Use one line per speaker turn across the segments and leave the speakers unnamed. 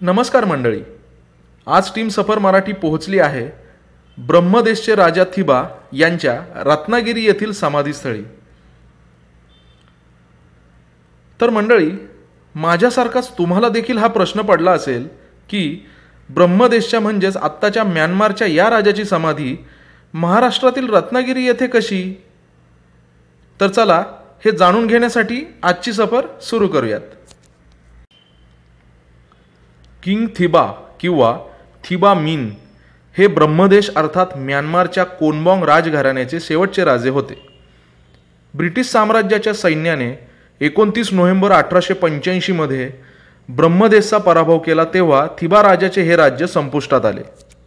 नमस्कार मंडळी, आज टीम सफर मराठी पोहोचली आहे ब्रह्मदेशचे राजा थिबा यांच्या रत्नागिरी येथील समाधीस्थळी। तर मंडळी, माझ्यासारखाच तुम्हाला देखील हा प्रश्न पडला असेल की ब्रह्मदेशच्या म्हणजेच आत्ताच्या म्यानमारच्या या राजाची समाधी महाराष्ट्रातील रत्नागिरी येथे कशी? तर चला हे जाणून घेण्यासाठी आजची सफर सुरू करूयात। किंग थिबा किंवा थिबा मिन हे ब्रह्मदेश अर्थात म्यानमारच्या कोनबॉंग राजघराण्याचे शेवटचे राजे होते। ब्रिटिश साम्राज्याच्या सैन्याने 29 नोव्हेंबर 1885 मध्ये ब्रह्मदेशचा पराभव केला, तेव्हा थिबा राजाचे हे राज्य संपुष्टात आले।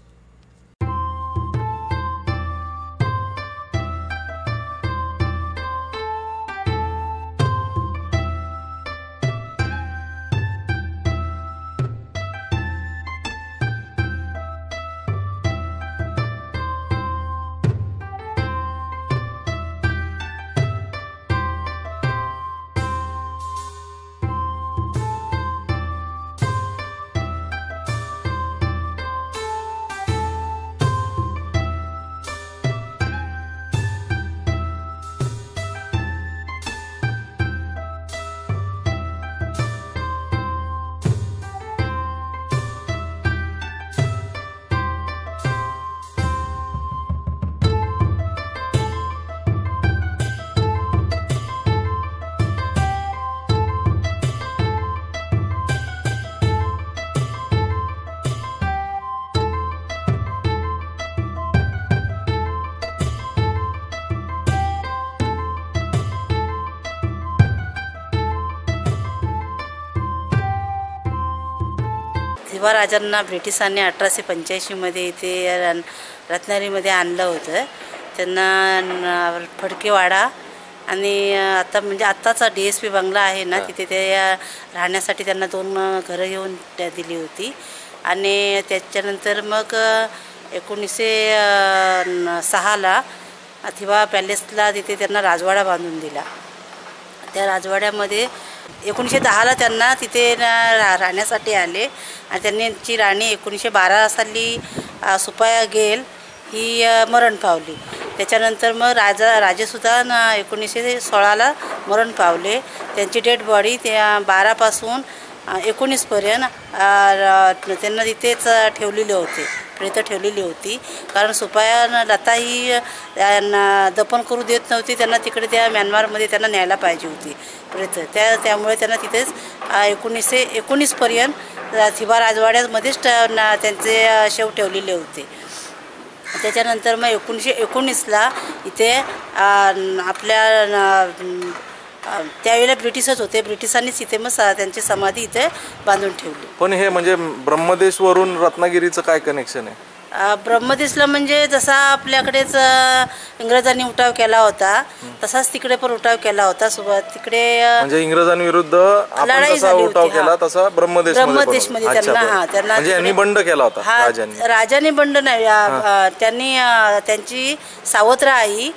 थिबा राजांना ब्रिटिशांनी 1885 मध्ये इथे रत्नागिरीमध्ये आणलं होतं। त्यांना फडकेवाडा आणि आता म्हणजे आत्ताचा DSP बंगला आहे ना, तिथे ते राहण्यासाठी त्यांना 2 घरं घेऊन दिली होती। आणि त्याच्यानंतर मग 1906 ला थिबा पॅलेसला तिथे त्यांना राजवाडा बांधून दिला। त्या राजवाड्यामध्ये 1910 ला त्यांना तिथे राहण्यासाठी आले आणि त्यांची राणी 1912 साली सुपाया गेल ही मरण पावली। त्याच्यानंतर मग राजेसुद्धा 1916 ला मरण पावले। त्यांची डेड बॉडी त्या 12 पासून 19 पर्यंत त्यांना तिथेच ठेवलेले होते, प्रेत ठेवलेली होती। कारण सुपाया लता ही दफन करू देत नव्हती, त्यांना तिकडे त्या म्यानमारमध्ये त्यांना न्यायला पाहिजे होती प्रेत। त्यामुळे त्यांना तिथेच 1919 पर्यंत थिबा राजवाड्यामध्येच त्यांचे शव ठेवलेले होते। त्याच्यानंतर मग 1919 ला इथे आपल्या त्यावेळेला ब्रिटिशच होते, ब्रिटिशांनीच इथे मग त्यांची समाधी इथे बांधून ठेवली।
पण हे म्हणजे ब्रह्मदेशवरून रत्नागिरीचं काय कनेक्शन आहे?
ब्रह्मदेशला म्हणजे जसा आपल्याकडेच इंग्रजांनी उठाव केला होता तसाच तिकडे पण उठाव केला होता। तिकडे
म्हणजे इंग्रजांविरुद्ध लढाई उठाव केला तसा
ब्रह्मदेशमध्ये त्यांना
म्हणजे यांनी बंड केला होता
राजाने बंड नाही, त्यांनी त्यांची सावत्र आई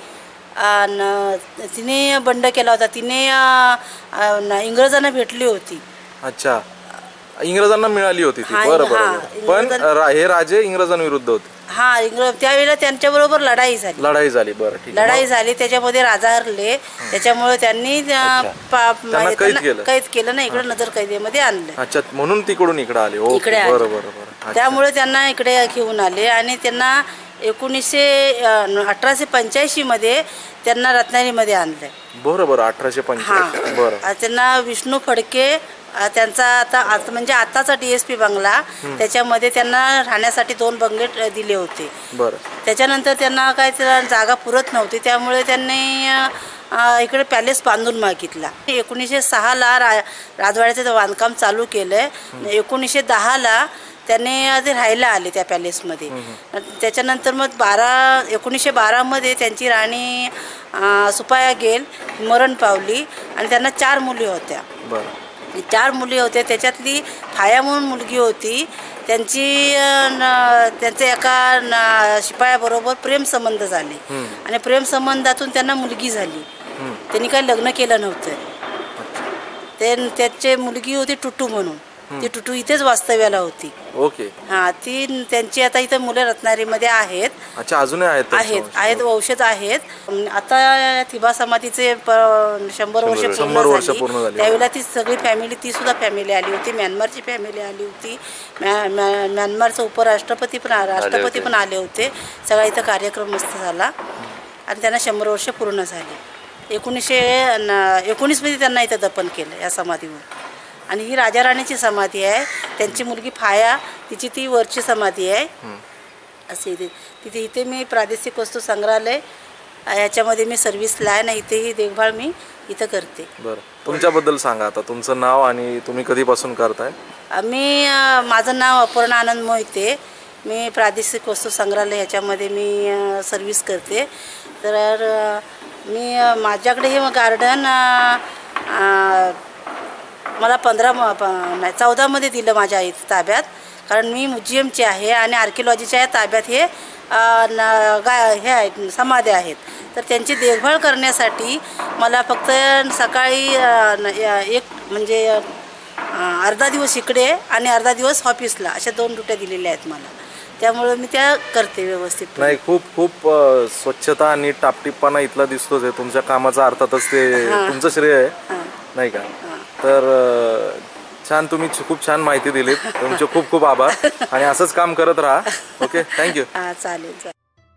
तिने बंड केला होता। तिने इंग्रजांना भेटली होती।
अच्छा, इंग्रजांना मिळाली होती ती। बरोबर। पण हे राजे इंग्रजांविरुद्ध होते।
त्यावेळेला त्यांच्याबरोबर लढाई झाली।
बरं, ठीक.
लढाई झाली, त्याच्यामध्ये राजा हरले, त्याच्यामुळे त्यांनी कैद केलं ना, इकडे नजर कैदेमध्ये आणलं।
अच्छा, म्हणून तिकडून इकडे आले। बरोबर।
त्यामुळे त्यांना इकडे घेऊन आले आणि त्यांना 1885 मध्ये त्यांना रत्नागिरीमध्ये आणलं।
बरोबर, 1885। बरं।
त्यांना विष्णू फडके त्यांचा आता म्हणजे आताचा DSP बंगला, त्याच्यामध्ये त्यांना राहण्यासाठी 2 बंगले दिले होते।
बरं।
त्याच्यानंतर त्यांना काय जागा पुरत नव्हती, त्यामुळे त्यांनी इकडे पॅलेस बांधून मागितला। 1906 ला राजवाड्याचं बांधकाम चालू केलं। 1910 ला त्यांनी ते राहायला आले त्या पॅलेसमध्ये। त्याच्यानंतर मग 1912 मध्ये त्यांची राणी सुपाया गेल मरण पावली आणि त्यांना 4 मुली होत्या। 4 मुली होत्या, त्याच्यातली फाया म्हणून मुलगी होती। त्यांचे एका शिपायाबरोबर प्रेमसंबंध झाले आणि प्रेमसंबंधातून त्यांना मुलगी झाली। त्यांनी काही लग्न केलं नव्हतं। त्याचे मुलगी होती टुटू म्हणून, ती टुटू इथेच वास्तव्याला होती.
ओके.
हा, ती त्यांची आता इथं मुलं रत्नागिरीमध्ये आहेत.
अच्छा, अजूनही आहेत?
आहेत वंशज आहेत. आता थिबा समाधीचे 100 वर्ष पूर्ण झाली. त्यावेळेला ती सगळी फॅमिली, ती सुद्धा फॅमिली आली होती. म्यानमारची फॅमिली आली होती. म्यानमारचा उपराष्ट्रपती पण आले होते. सगळा इथं कार्यक्रम मस्त झाला आणि त्यांना 100 वर्ष पूर्ण झाली. 1919 मध्ये त्यांना इथं दफन केलं या समाधीवर. आणि ही राजा राणीची समाधी आहे. त्यांची मुलगी फाया, तिची ती वरची समाधी आहे. असे तिथे इथे मी प्रादेशिक वस्तू संग्रहालय याच्यामध्ये मी सर्व्हिसला आहे ना, इथेही देखभाल मी इथं करते.
बरं, तुमच्याबद्दल सांगा आता, तुमचं नाव आणि तुम्ही कधीपासून करताय?
माझं नाव अपर्णा आनंद मोहिते. मी प्रादेशिक वस्तू संग्रहालय याच्यामध्ये मी सर्व्हिस करते. तर मी माझ्याकडे हे गार्डन मला 14 मध्ये दिलं माझ्या इथं ताब्यात. कारण मी म्युझियमचे आहे आणि आर्किओलॉजीच्या ताब्यात हे आहेत समाध्या आहेत. तर त्यांची देखभाल करण्यासाठी मला फक्त सकाळी म्हणजे अर्धा दिवस इकडे आणि अर्धा दिवस ऑफिसला, अशा 2 ड्युट्या दिलेल्या आहेत मला. त्यामुळे मी त्या करते व्यवस्थित.
नाही, खूप स्वच्छता आणि टापटीपणा इथला दिसतोच आहे. तुमच्या कामाचा अर्थातच ते तुमचं श्रेय आहे, नाही का? तर छान, तुम्ही खूप छान माहिती दिलीत. तुमचे खूप आभार आणि असंच काम करत राहा. Okay, thank you.
चालेल.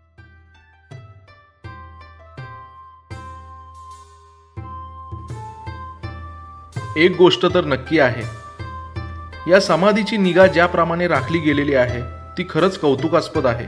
एक गोष्ट तर नक्की आहे, या समाधीची निगा ज्याप्रमाणे राखली गेलेली आहे ती खरंच कौतुकास्पद आहे.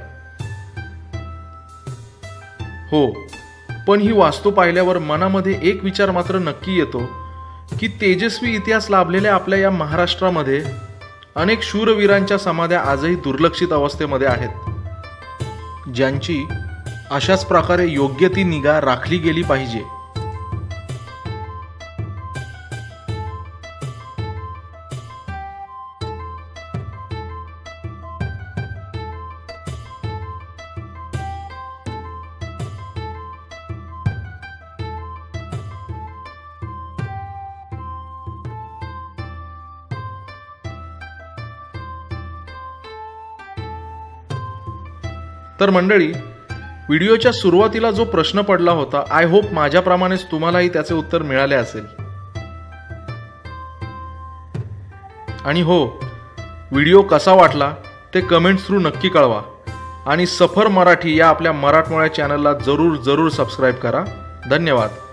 हो, पण ही वास्तू पाहिल्यावर मनामध्ये एक विचार मात्र नक्की येतो की तेजस्वी इतिहास लाभलेल्या आपल्या या महाराष्ट्रामध्ये अनेक शूरवीरांच्या समाध्या आजही दुर्लक्षित अवस्थेमध्ये आहेत, ज्यांची अशाच प्रकारे योग्य ती निगा राखली गेली पाहिजे. तर मंडळी, व्हिडिओच्या सुरुवातीला जो प्रश्न पडला होता, आय होप माझ्याप्रमाणेच तुम्हालाही त्याचे उत्तर मिळाले असेल. आणि हो, व्हिडिओ कसा वाटला ते कमेंट्स थ्रू नक्की कळवा. आणि सफर मराठी या आपल्या मराठमोळ्या चॅनलला जरूर सबस्क्राईब करा. धन्यवाद.